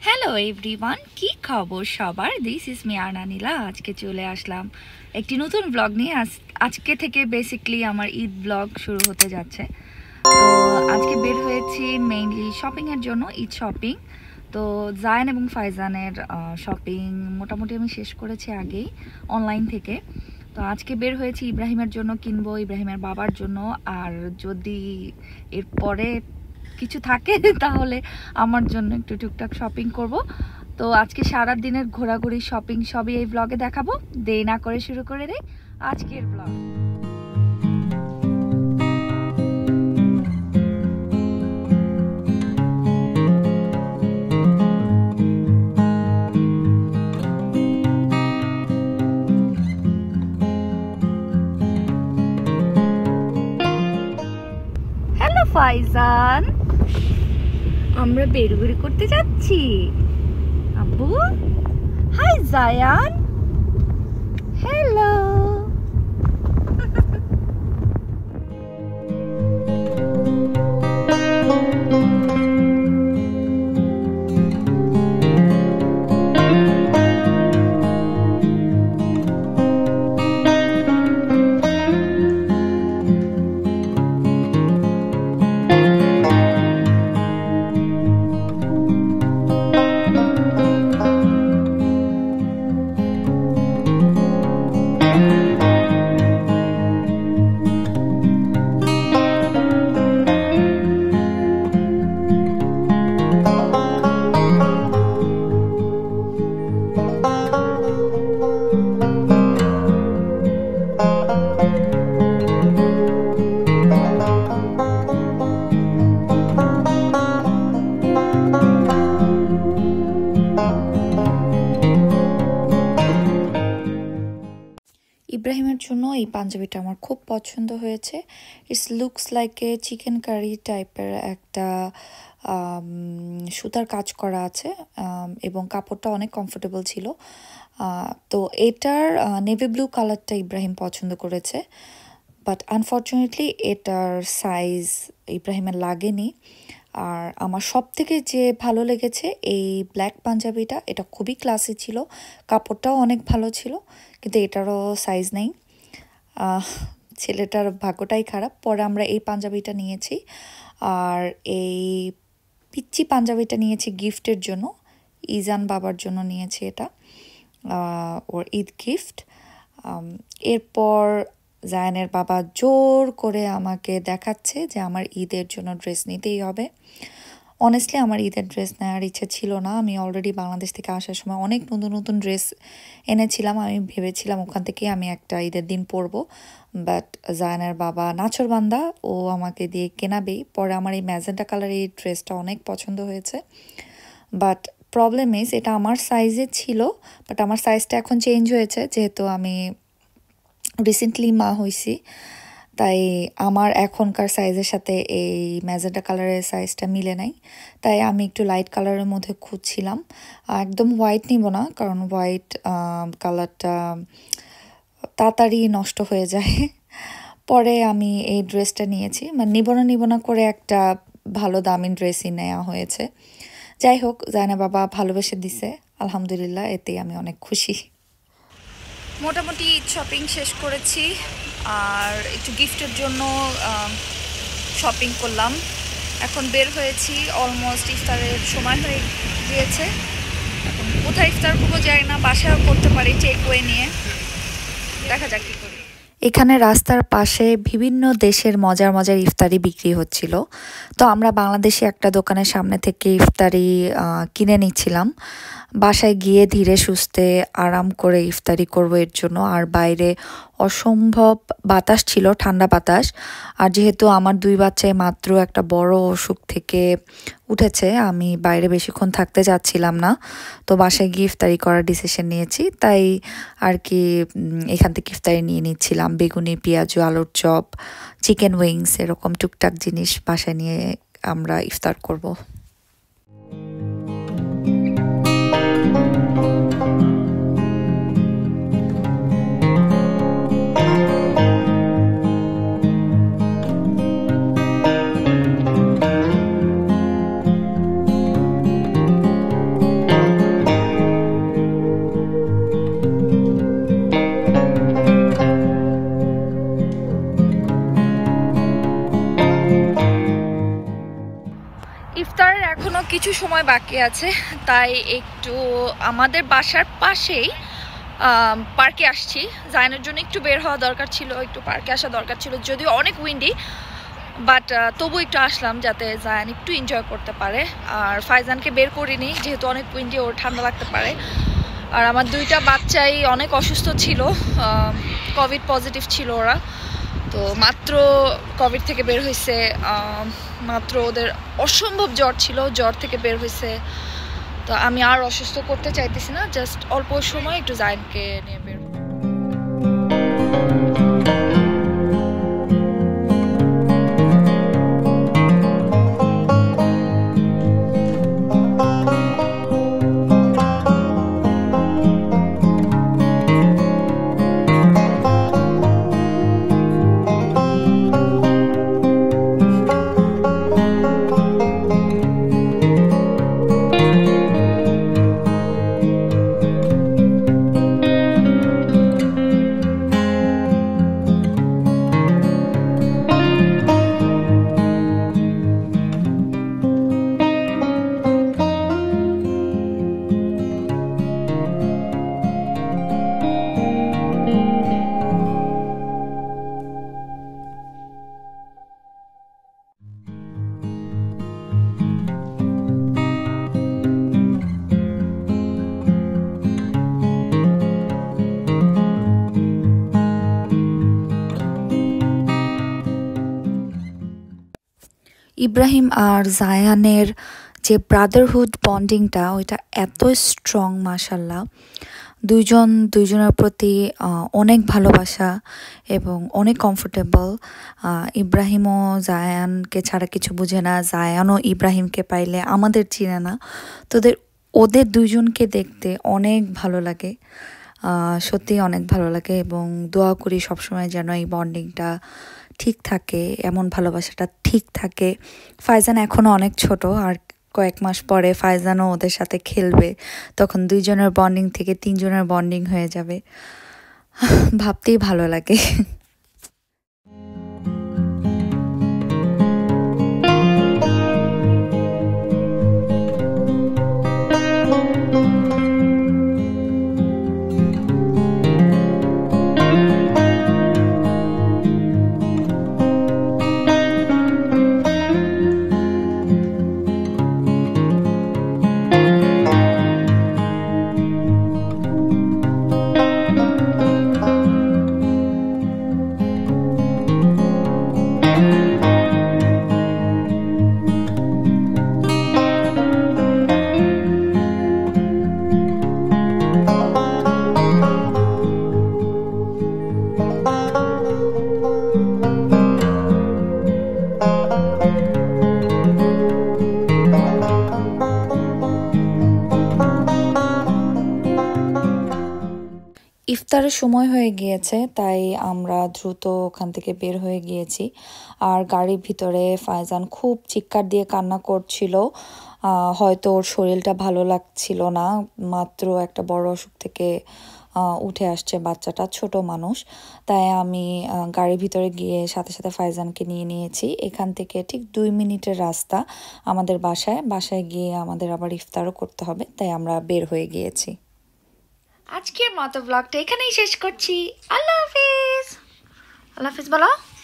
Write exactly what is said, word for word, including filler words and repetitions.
Hello everyone, কি খবর সবার? This is me Arna Nila. আজকে চলে আসলাম একটি নতুন ব্লগ নিয়ে। আজ আজকে থেকে বেসিকলি আমার ঈদ ব্লগ শুরু হতে যাচ্ছে। তো আজকে বের হয়েছি মেইনলি শপিংয়ের জন্য, ঈদ শপিং। তো জায়ান এবং ফাইজানের শপিং মোটামুটি আমি শেষ করেছি আগেই অনলাইন থেকে। তো আজকে বের হয়েছি ইব্রাহিমের জন্য কিনবো, ইব্রাহিমের বাবার জন্য, আর যদি এরপরে কিছু থাকে তাহলে আমার জন্য একটু টুকটাক শপিং করব। তো আজকে সারা দিনের ঘোরাঘুরি শপিং সবই এই ব্লগে দেখাবো। দেরি না করে শুরু করে দেই আজকের ব্লগ। হ্যালো ফাইজান, আমরা বেরুবেরি করতে যাচ্ছি। আব্বু হাই জায়ান, হ্যালো। ইব্রাহিমের জন্য এই পাঞ্জাবিটা আমার খুব পছন্দ হয়েছে। It's looks like a chicken curry টাইপের একটা সুতার কাজ করা আছে এবং কাপড়টা অনেক কমফোর্টেবল ছিল। তো এটার নেভি ব্লু কালারটা ইব্রাহিম পছন্দ করেছে, বাট আনফর্চুনেটলি এটার সাইজ ইব্রাহিমের লাগেনি। আর আমার সব থেকে যে ভালো লেগেছে এই ব্ল্যাক পাঞ্জাবিটা, এটা খুবই ক্লাসি ছিল, কাপড়টাও অনেক ভালো ছিল, কিন্তু এটারও সাইজ নেই। ছেলেটার ভাগ্যটাই খারাপ। পরে আমরা এই পাঞ্জাবিটা নিয়েছি, আর এই পিচ্চি পাঞ্জাবিটা নিয়েছি গিফটের জন্য, ইজান বাবার জন্য নিয়েছি এটা, ওর ঈদ গিফট। এরপর জায়ানের বাবা জোর করে আমাকে দেখাচ্ছে যে আমার ঈদের জন্য ড্রেস নিতেই হবে। অনেস্টলি আমার ঈদের ড্রেস নেওয়ার ইচ্ছে ছিল না। আমি অলরেডি বাংলাদেশ থেকে আসার সময় অনেক নতুন নতুন ড্রেস এনেছিলাম। আমি ভেবেছিলাম ওখান থেকে আমি একটা ঈদের দিন পরবো, বাট জায়ানের বাবা নাছোড়বান্দা, ও আমাকে দিয়ে কেনাবেই। পরে আমার এই ম্যাজেন্টা কালারের এই ড্রেসটা অনেক পছন্দ হয়েছে, বাট প্রবলেম ইজ এটা আমার সাইজে ছিল, বাট আমার সাইজটা এখন চেঞ্জ হয়েছে যেহেতু আমি রিসেন্টলি মা হয়েছি। তাই আমার এখনকার সাইজের সাথে এই ম্যাজেন্টা কালারের সাইজটা মিলে নাই। তাই আমি একটু লাইট কালারের মধ্যে খুঁজছিলাম। একদম হোয়াইট নিব না, কারণ হোয়াইট কালারটা তাড়াতাড়ি নষ্ট হয়ে যায়। পরে আমি এই ড্রেসটা নিয়েছি, মানে নিব না নিব না করে একটা ভালো দামি ড্রেসই নেওয়া হয়েছে। যাই হোক, জায়না বাবা ভালোবেসে দিছে, আলহামদুলিল্লাহ, এতেই আমি অনেক খুশি। মোটামুটি শপিং শেষ করেছি, আর একটু গিফটের জন্য শপিং করলাম। এখন বের হয়েছি, অলমোস্ট ইফতারের সময় হয়ে গিয়েছে। এখন কোথায় ইফতার করবো যাই না, বাসায়ও করতে পারি টেক ওয়ে নিয়ে, দেখা যাক কি করি। এখানে রাস্তার পাশে বিভিন্ন দেশের মজার মজার ইফতারি বিক্রি হচ্ছিল। তো আমরা বাংলাদেশি একটা দোকানের সামনে থেকে ইফতারি কিনে নিচ্ছিলাম। বাসায় গিয়ে ধীরে সুস্থে আরাম করে ইফতারি করব এর জন্য। আর বাইরে অসম্ভব বাতাস ছিল, ঠান্ডা বাতাস। আর যেহেতু আমার দুই বাচ্চাই মাত্র একটা বড় অসুখ থেকে উঠেছে, আমি বাইরে বেশিক্ষণ থাকতে চাচ্ছিলাম না। তো বাসায় গিয়ে ইফতারি করার ডিসিশন নিয়েছি, তাই আর কি এখান থেকে ইফতারি নিয়ে নিচ্ছিলাম। বেগুনি, পেঁয়াজু, আলুর চপ, চিকেন উইংস, এরকম টুকটাক জিনিস বাসায় নিয়ে আমরা ইফতার করব। সময় বাকি আছে, তাই একটু আমাদের বাসার পাশেই পার্কে আসছি। জায়ানের জন্য একটু বের হওয়া দরকার ছিল, একটু পার্কে আসা দরকার ছিল, যদিও অনেক উইন্ডি, বাট তবু একটু আসলাম যাতে জায়ান একটু এনজয় করতে পারে। আর ফাইজানকে বের করিনি যেহেতু অনেক উইন্ডি, ওর ঠান্ডা লাগতে পারে। আর আমার দুইটা বাচ্চাই অনেক অসুস্থ ছিল, কোভিড পজিটিভ ছিল ওরা, তো মাত্র কোভিড থেকে বের হয়েছে, মাত্র ওদের অসম্ভব জ্বর ছিল, জ্বর থেকে বের হয়েছে। তো আমি আর অসুস্থ করতে চাইতেছি না, জাস্ট অল্প সময় একটু জায়ানকে নিয়ে বের। ইব্রাহিম আর জায়ানের যে ব্রাদারহুড বন্ডিংটা, ওইটা এত স্ট্রং মাশাল্লাহ। দুইজন দুইজনের প্রতি অনেক ভালোবাসা এবং অনেক কমফোর্টেবল। ইব্রাহিমও জায়ানকে ছাড়া কিছু বুঝে না, জায়ানও ইব্রাহিমকে পাইলে আমাদের চিনে না। তোদের ওদের দুইজনকে দেখতে অনেক ভালো লাগে, সত্যি অনেক ভালো লাগে, এবং দোয়া করি সবসময় যেন এই বন্ডিংটা ঠিক থাকে, এমন ভালোবাসাটা ঠিক থাকে। ফাইজান এখনও অনেক ছোট, আর কয়েক মাস পরে ফাইজানও ওদের সাথে খেলবে, তখন দুইজনের বন্ডিং থেকে তিনজনের বন্ডিং হয়ে যাবে। ভাবতেই ভালো লাগে। ইফতারের সময় হয়ে গিয়েছে, তাই আমরা দ্রুত ওখান থেকে বের হয়ে গিয়েছি। আর গাড়ির ভিতরে ফাইজান খুব চিৎকার দিয়ে কান্না করছিল, হয়তো ওর শরীরটা ভালো লাগছিল না, মাত্র একটা বড় অসুখ থেকে উঠে আসছে বাচ্চাটা, ছোট মানুষ। তাই আমি গাড়ির ভিতরে গিয়ে সাথে সাথে ফাইজানকে নিয়ে নিয়েছি। এখান থেকে ঠিক দুই মিনিটের রাস্তা আমাদের বাসায়, বাসায় গিয়ে আমাদের আবার ইফতারও করতে হবে, তাই আমরা বের হয়ে গিয়েছি। আজকের মতো ব্লগটা এখানেই শেষ করছি। আল্লাহ হাফিজ। আল্লাহ হাফিজ বলো।